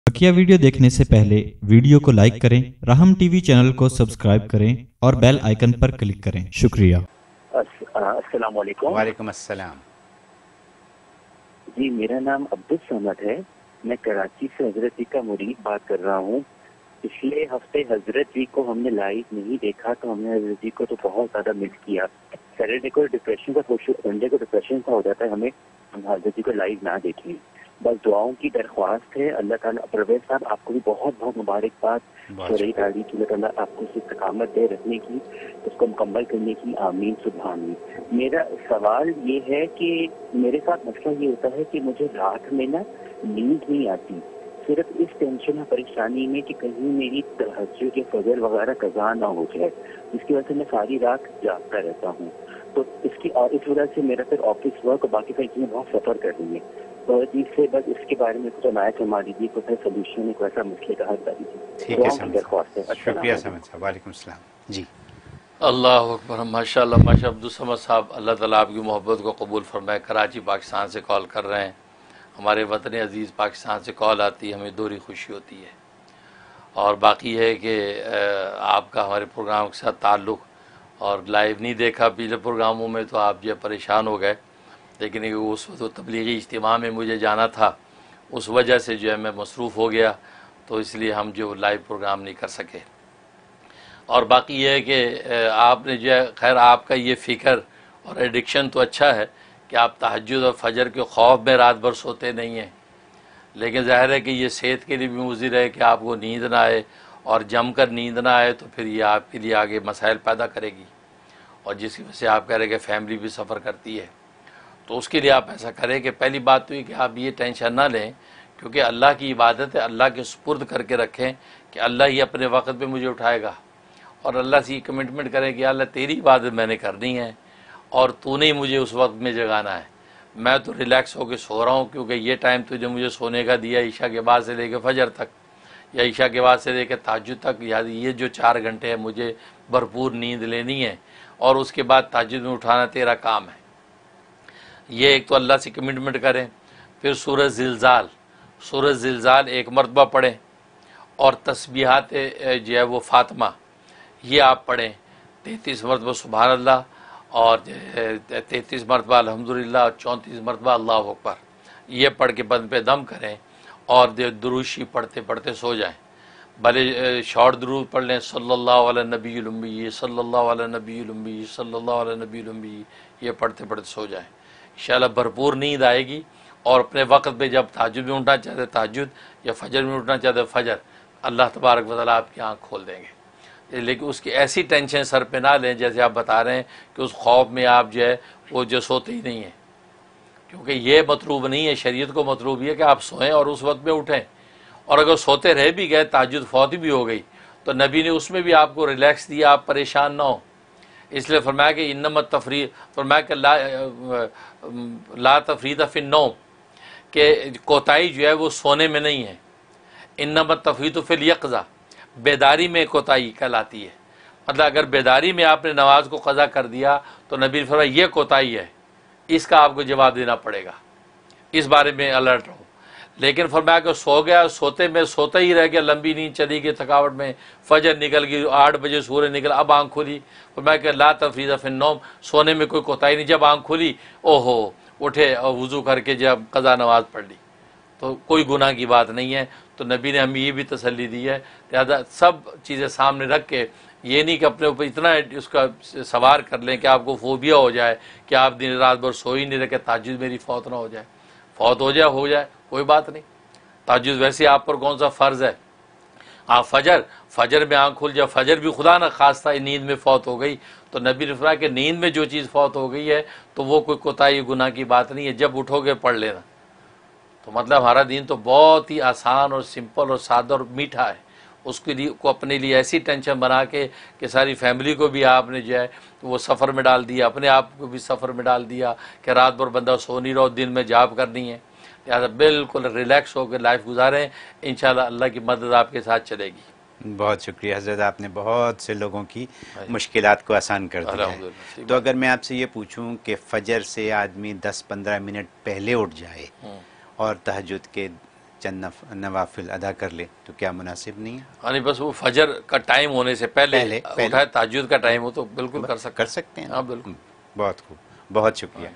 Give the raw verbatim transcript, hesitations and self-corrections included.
बकिया video देखने से पहले वीडियो को लाइक करें, राहम टीवी चैनल को सब्सक्राइब करें और बेल आइकन पर क्लिक करें। शुक्रिया। अस्सलाम वालेकुम। वालेकुम अस्सलाम। जी, मेरा नाम अब्दुल समद है। मैं कराची से हजरत जी का मुरीद बात कर रहा हूँ। पिछले हफ्ते हजरत जी को हमने लाइव नहीं देखा तो हमने हजरत जी को तो बहुत ज्यादा मिस किया। सैटरडे को डिप्रेशन का संडे को डिप्रेशन का हो जाता है हमें, हम हजरत जी को लाइव ना देखें। बस दुआओं की दरख्वास्त है। अल्लाह ताला परवेज साहब आपको भी बहुत बहुत मुबारकबाद। शरई तारीख की अल्लाह ताला आपको इस्तकामत दे रखने की, उसको मुकम्मल करने की। आमीन सुभान। मेरा सवाल ये है कि मेरे साथ मसला ये होता है कि मुझे रात में ना नींद नहीं आती, सिर्फ इस टेंशन और परेशानी में कि कहीं मेरी तहज्जुद या फजर वगैरह कज़ा ना हो जाए, जिसकी वजह से मैं सारी रात जागता रहता हूँ। तो इसकी और इस वजह से मेरा फिर ऑफिस वर्क और बाकी सारी चीजें बहुत सफर कर रही है। तो इससे बस इसके बारे में कुछ नायक फरमा दीजिए, कुछ सोल्यूशन एक वैसा मसले का हल कर दीजिए। ठीक है समझ, शुक्रिया समझ साहब। वालेकुम सलाम जी। अल्लाह अकबर। माशाअल्लाह माशा अब्दुल समद साहब, अल्लाह ताला आपकी मोहब्बत को कबूल फरमाए। कराची पाकिस्तान से कॉल कर रहे हैं। हमारे वतन अज़ीज़ पाकिस्तान से कॉल आती है, हमें दोहरी खुशी होती है। और बाकी है कि आपका हमारे प्रोग्राम के साथ ताल्लुक़, और लाइव नहीं देखा पिछले प्रोग्रामों में तो आप जो परेशान हो गए, लेकिन उस वक्त तबलीगी इज्तिमा में मुझे जाना था, उस वजह से जो है मैं मसरूफ़ हो गया, तो इसलिए हम जो लाइव प्रोग्राम नहीं कर सके। और बाकी ये है कि आपने जो है, खैर आपका ये फ़िक्र और एडिक्शन तो अच्छा है कि आप तहज्जुद और फजर के खौफ में रात भर सोते नहीं हैं, लेकिन ज़ाहिर है कि ये सेहत के लिए भी मुज़िर है कि आपको नींद ना आए, और जम कर नींद ना आए तो फिर ये आपके लिए आगे मसाइल पैदा करेगी, और जिसकी वजह से आप कह रहे हैं कि फैमिली भी सफ़र करती है। तो उसके लिए आप ऐसा करें कि पहली बात तो ये कि आप ये टेंशन ना लें, क्योंकि अल्लाह की इबादत है, अल्लाह के सुपुर्द करके रखें कि अल्लाह ही अपने वक्त पे मुझे उठाएगा, और अल्लाह से ये कमिटमेंट करें कि अल्लाह तेरी इबादत मैंने करनी है और तूने ही मुझे उस वक्त में जगाना है। मैं तो रिलैक्स होकर सो रहा हूँ, क्योंकि ये टाइम तुझे मुझे सोने का दिया ईशा के बाद से लेकर फजर तक, या ईशा के बाद से लेकर ताज्जुद तक, या ये जो चार घंटे हैं मुझे भरपूर नींद लेनी है, और उसके बाद ताज्जुद में उठाना तेरा काम है। ये एक तो अल्लाह से कमिटमेंट करें। फिर सूरज ज़िलज़ाल, सूरज ज़िलज़ाल एक मरतबा पढ़ें, और तस्बीहात जो है वो फ़ातिमा ये आप पढ़ें तैंतीस मरतबा सुबहान अल्लाह, और तैंतीस मरतबा अल्हम्दुलिल्लाह, और चौंतीस मरतबा अल्लाह अकबर, ये पढ़ के बंद पे दम करें, और दुरूशी पढ़ते पढ़ते सो जाएं। भले शॉर्ट दुरूद पढ़ लें, सल्लल्लाहु अला नबील उम्मी, सल्लल्लाहु अला नबील उम्मी, सल्लल्लाहु अला नबील उम्मी, ये पढ़ते पढ़ते सो जाएं। इंशाअल्लाह भरपूर नींद आएगी, और अपने वक्त पे जब ताज्जुद में उठना चाहते ताज्जुद, या फजर में उठना चाहते फजर, अल्लाह तबारक व तआला आपकी आँख खोल देंगे। लेकिन उसकी ऐसी टेंशन सर पे ना लें जैसे आप बता रहे हैं कि उस खौफ में आप जो है वो जो सोते ही नहीं हैं, क्योंकि ये मतलूब नहीं है। शरीयत को मतलूब है कि आप सोएं और उस वक्त में उठें, और अगर सोते रह भी गए, ताज्जुद फौत भी हो गई, तो नबी ने उसमें भी आपको रिलैक्स दिया, आप परेशान ना हो। इसलिए फरमाया कि इन्नमा तफरी, फरमाया कि ला ला तफरीद फिन नौम, कि कोताही जो है वो सोने में नहीं है। इन्नमा तफरीद फिल यक़ज़ा, बेदारी में कोताही कहलाती है। मतलब अगर बेदारी में आपने नमाज को क़ज़ा कर दिया तो नबी ने फरमाया ये कोताही है, इसका आपको जवाब देना पड़ेगा, इस बारे में अलर्ट रहो। लेकिन फरमाया कि सो गया, सोते में सोता ही रह गया, लंबी नींद चली गई, थकावट में फजर निकल गई, आठ बजे सूरज निकला, अब आँख खुली, फरमाया कि ला तफरीज़ फिन नौम, सोने में कोई कोताही नहीं। जब आँख खुली, ओहो, उठे और वज़ू करके जब क़ज़ा नमाज पढ़ ली, तो कोई गुनाह की बात नहीं है। तो नबी ने हमें ये भी तसल्ली दी है। लिहाजा सब चीज़ें सामने रख के, ये नहीं कि अपने ऊपर इतना उसका सवार कर लें कि आपको फोबिया हो जाए कि आप दिन रात भर सो ही नहीं रहे, ताज्जुद मेरी फौत ना हो जाए। फौत हो जाए हो जाए कोई बात नहीं, ताज्जुद वैसे आप पर कौन सा फ़र्ज़ है। आप फजर फजर में आँख खुल जाए, फजर भी खुदा ना खास्ता नींद में फौत हो गई, तो नबी ने फरमाया कि नींद में जो चीज़ फौत हो गई है तो वो कोई कोताही गुनाह की बात नहीं है, जब उठोगे पढ़ लेना। तो मतलब हमारा दीन तो बहुत ही आसान और सिंपल और सादा और मीठा है। उसके लिए को अपने लिए ऐसी टेंशन बना के कि सारी फैमिली को भी आपने जो है वो सफ़र में डाल दिया, अपने आप को भी सफ़र में डाल दिया कि रात भर बंदा सो नहीं रहा, दिन में जॉब करनी है। लिहाजा बिल्कुल रिलैक्स होकर लाइफ गुजारें, इंशाल्लाह अल्लाह की मदद आपके साथ चलेगी। बहुत शुक्रिया हज़रत, आपने बहुत से लोगों की मुश्किलात को आसान कर दिया है। तो अगर मैं आपसे ये पूछूं कि फ़जर से आदमी दस पंद्रह मिनट पहले उठ जाए और तहज्जुद के चंद नफ- नवाफिल अदा कर ले तो क्या मुनासिब नहीं है? यानी बस वो फजर का टाइम होने से पहले, पहले, पहले उठाए ताजुद का टाइम हो तो बिल्कुल कर सकते कर सकते हैं। हाँ बिल्कुल। बहुत खूब, बहुत शुक्रिया।